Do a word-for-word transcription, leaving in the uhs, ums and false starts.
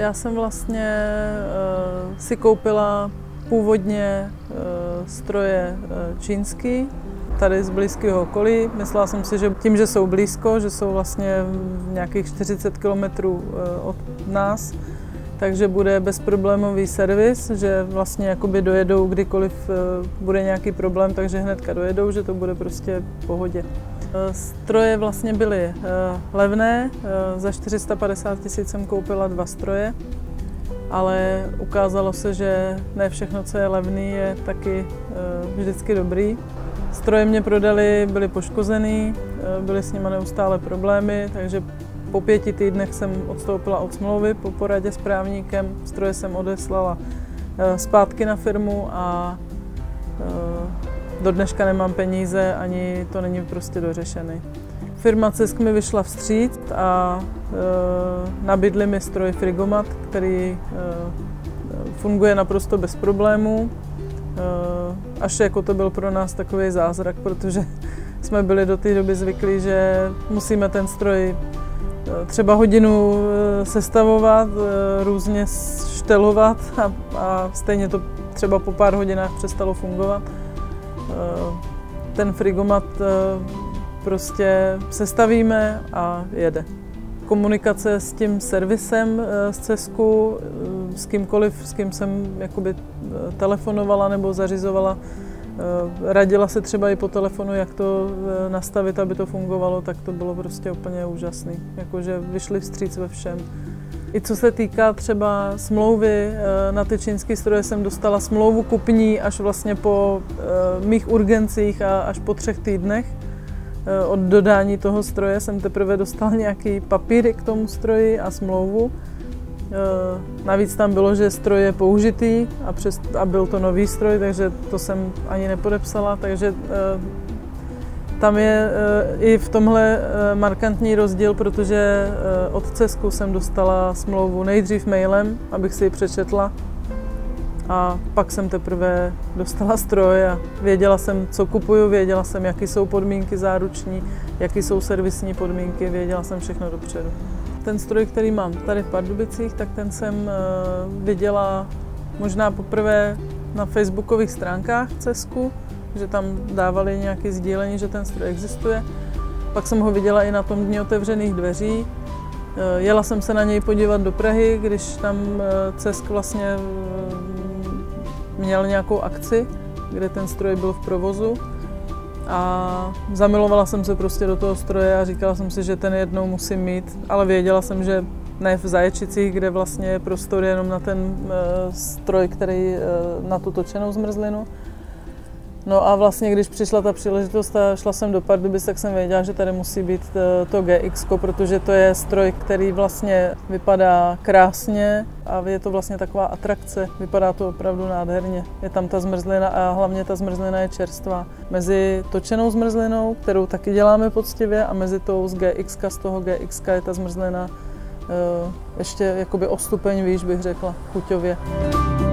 Já jsem vlastně uh, si koupila původně uh, stroje uh, čínský, tady z blízkého okolí. Myslela jsem si, že tím, že jsou blízko, že jsou vlastně nějakých čtyřicet kilometrů uh, od nás, takže bude bezproblémový servis, že vlastně jakoby dojedou kdykoliv uh, bude nějaký problém, takže hnedka dojedou, že to bude prostě v pohodě. Uh, stroje vlastně byly uh, levné, uh, za čtyři sta padesát tisíc jsem koupila dva stroje, ale ukázalo se, že ne všechno, co je levný, je taky uh, vždycky dobrý. Stroje mě prodali, byly poškozený, uh, byly s nimi neustále problémy, takže po pěti týdnech jsem odstoupila od smlouvy po poradě s právníkem. Stroje jsem odeslala uh, zpátky na firmu a uh, do dneška nemám peníze, ani to není prostě dořešený. Firma Cesk mi vyšla vstříc a e, nabídli mi stroj Frigomat, který e, funguje naprosto bez problémů. E, až jako to byl pro nás takový zázrak, protože jsme byli do té doby zvyklí, že musíme ten stroj e, třeba hodinu e, sestavovat, e, různě štelovat a, a stejně to třeba po pár hodinách přestalo fungovat. Ten Frigomat prostě sestavíme a jede. Komunikace s tím servisem z Cesku, s kýmkoliv, s kým jsem jakoby telefonovala nebo zařizovala, radila se třeba i po telefonu, jak to nastavit, aby to fungovalo, tak to bylo prostě úplně úžasné. Jakože vyšli vstříc ve všem. I co se týká třeba smlouvy, na ty čínské stroje jsem dostala smlouvu kupní až vlastně po mých urgencích a až po třech týdnech. Od dodání toho stroje jsem teprve dostala nějaký papíry k tomu stroji a smlouvu. Navíc tam bylo, že stroj je použitý a, přes, a byl to nový stroj, takže to jsem ani nepodepsala. Takže tam je i v tomhle markantní rozdíl, protože od Cesku jsem dostala smlouvu nejdřív mailem, abych si ji přečetla, a pak jsem teprve dostala stroj a věděla jsem, co kupuju, věděla jsem, jaké jsou podmínky záruční, jaké jsou servisní podmínky, věděla jsem všechno dopředu. Ten stroj, který mám tady v Pardubicích, tak ten jsem viděla možná poprvé na facebookových stránkách Cesku, že tam dávali nějaké sdílení, že ten stroj existuje. Pak jsem ho viděla i na tom dni otevřených dveří. Jela jsem se na něj podívat do Prahy, když tam Cesk vlastně měl nějakou akci, kde ten stroj byl v provozu. A zamilovala jsem se prostě do toho stroje a říkala jsem si, že ten jednou musím mít, ale věděla jsem, že ne v Zaječicích, kde vlastně je prostor jenom na ten stroj, který na tu točenou zmrzlinu. No a vlastně, když přišla ta příležitost a šla jsem do Pardubic, tak jsem věděla, že tady musí být to G X, protože to je stroj, který vlastně vypadá krásně a je to vlastně taková atrakce. Vypadá to opravdu nádherně. Je tam ta zmrzlina a hlavně ta zmrzlina je čerstvá. Mezi točenou zmrzlinou, kterou taky děláme poctivě, a mezi tou z G X, z toho G X je ta zmrzlina ještě jakoby o stupeň výš, bych řekla, chuťově.